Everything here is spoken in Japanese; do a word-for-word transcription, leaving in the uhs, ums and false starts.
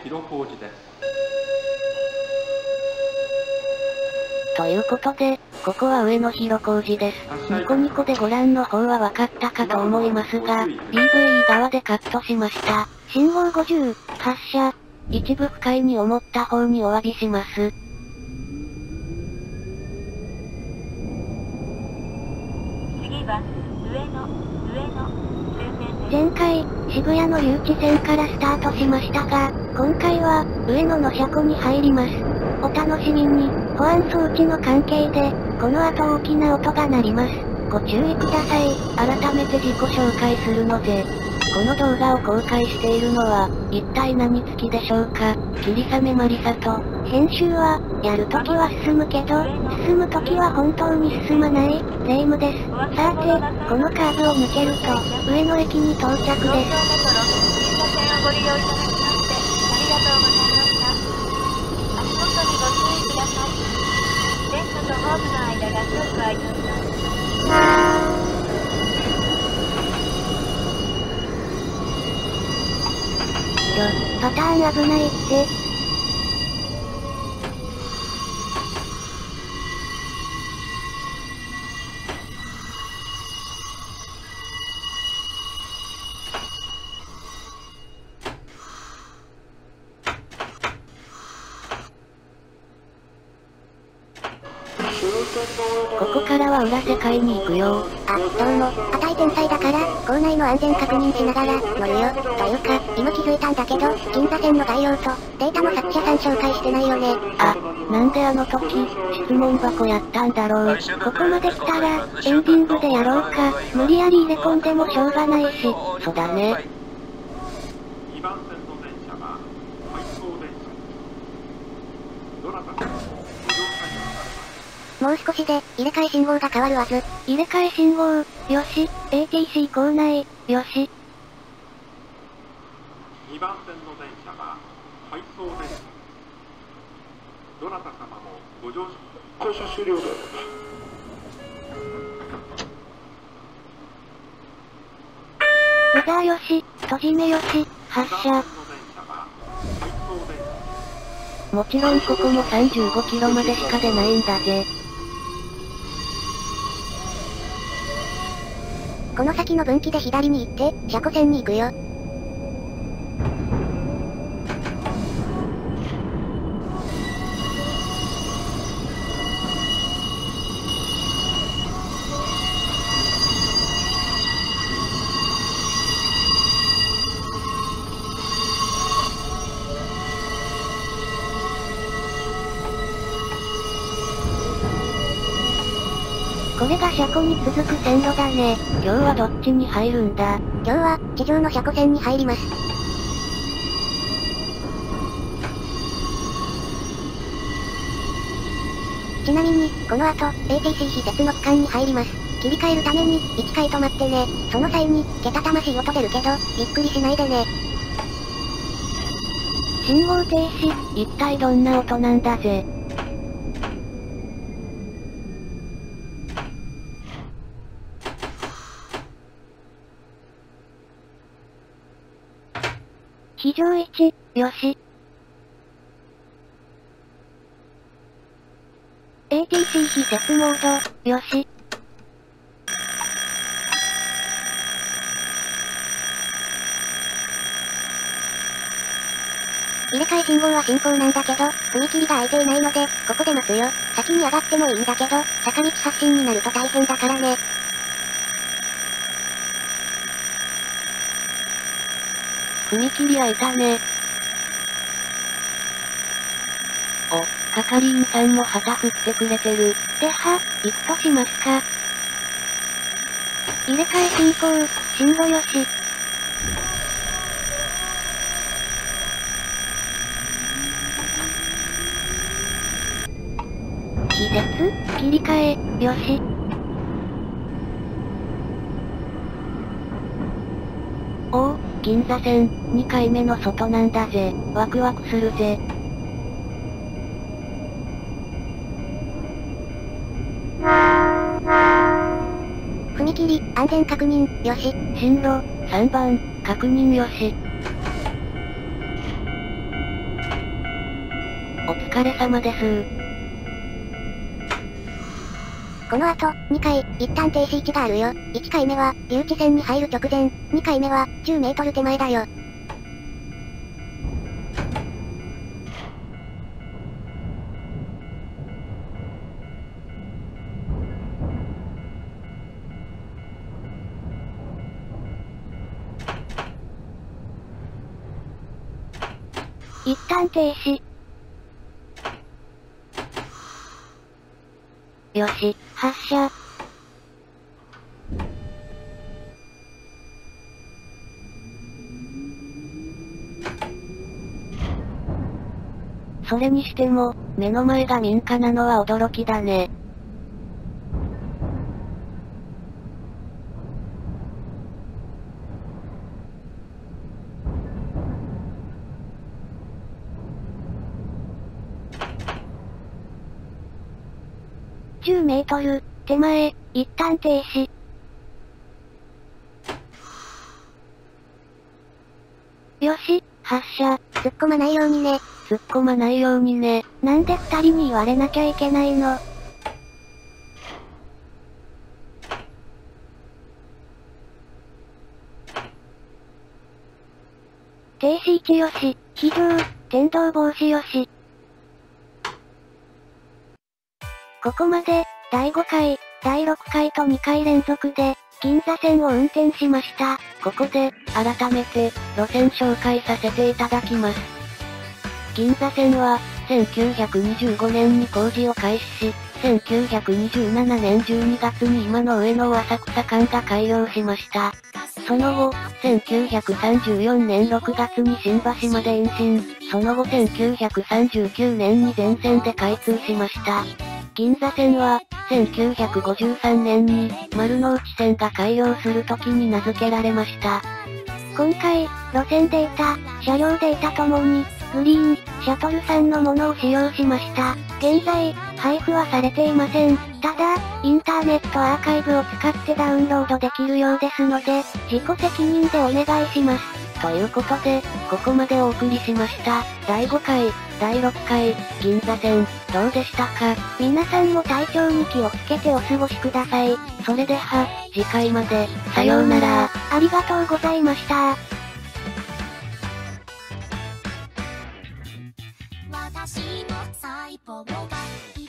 広小路です。 ということで、ここは上野広小路です。ニコニコでご覧の方は分かったかと思いますが、ピーブイ 側でカットしました。信号ごじゅう、発車。一部不快に思った方にお詫びします。 次は、上野、上野、終点です。 前回、渋谷の誘致線からスタートしましたが、今回は、上野の車庫に入ります。お楽しみに、保安装置の関係で、この後大きな音が鳴ります。ご注意ください。改めて自己紹介するのぜ。この動画を公開しているのは、一体何付きでしょうか。霧雨マリサと、編集は、やるときは進むけど、進むときは本当に進まない、霊夢です。さて、このカーブを抜けると、上野駅に到着です。 東京メトロ、銀座線をご利用いただきまして、ありがとうございました。足元にご注意ください。電車とホームの間が広く空いております。 ちょ、パターン危ないって。ここからは裏世界に行くよ。 あ、どうも、あたい天才だから、構内の安全確認しながら、乗るよ。というか、今気づいたんだけど、銀座線の概要と、データも作者さん紹介してないよね。 あ、なんであの時、質問箱やったんだろう。ここまで来たら、エンディングでやろうか。無理やり入れ込んでもしょうがないし、そうだね。 にばん線の電車は回送電車。どなたかご乗車になられます。 もう少しで、入れ替え信号が変わるはず。 入れ替え信号、よし、エーティーシー 構内、よし。 にばん線の電車は回送電車。どなた様もご乗車。降車終了です。 ブザーよし、閉じ目よし、発車。もちろんここもさんじゅうごキロまでしか出ないんだぜ。 この先の分岐で左に行って、車庫線に行くよ。 これが車庫に続く線路だね。今日はどっちに入るんだ？ 今日は、地上の車庫線に入ります。ちなみに、この後、エーティーシー 非接の区間に入ります。切り替えるために、いっかい止まってね。その際に、けたたましい音出るけど、びっくりしないでね。 信号停止、一体どんな音なんだぜ。非常位置、よし。エーティーシー 非接モード、よし。 入れ替え信号は進行なんだけど、踏切が空いていないので、ここで待つよ。先に上がってもいいんだけど、坂道発進になると大変だからね。 踏切開いたね。お、係員さんも旗振ってくれてる。では、行くとしますか。入れ替え進行、進路よし。非接、切り替え、よし。おお、銀座線、にかいめの外なんだぜ。ワクワクするぜ。 踏切、安全確認、よし。 進路、さんばん、確認よし。 お疲れ様です。 この後、にかい、一旦停止位置があるよ。いっかいめは、留置線に入る直前、にかいめは、じゅうメートル手前だよ。 一旦停止。よし、発射。それにしても、目の前が民家なのは驚きだね。じゅうメートル、手前、一旦停止。よし、発射。 突っ込まないようにね。 突っ込まないようにね。なんで二人に言われなきゃいけないの？停止位置よし、非常、転倒防止よし。ここまで、だいごかい、だいろっかいとにかい連続で、銀座線を運転しました。ここで、改めて、路線紹介させていただきます。銀座線は、せんきゅうひゃくにじゅうごねんに工事を開始し、せんきゅうひゃくにじゅうななねんじゅうにがつに今の上野浅草間が開業しました。その後、せんきゅうひゃくさんじゅうよねんろくがつに新橋まで延伸、その後せんきゅうひゃくさんじゅうきゅうねんに全線で開通しました。銀座線は、せんきゅうひゃくごじゅうさんねんに、丸の内線が開業する時に名付けられました。今回、路線データ、車両データともに、グリーン、シャトルさんのものを使用しました。現在、配布はされていません。ただ、インターネットアーカイブを使ってダウンロードできるようですので、自己責任でお願いします。ということで、ここまでお送りしました。だいごかい、だいろっかい、銀座線、どうでしたか？皆さんも体調に気をつけてお過ごしください。それでは、次回まで、さようなら。ありがとうございました。 私の細胞が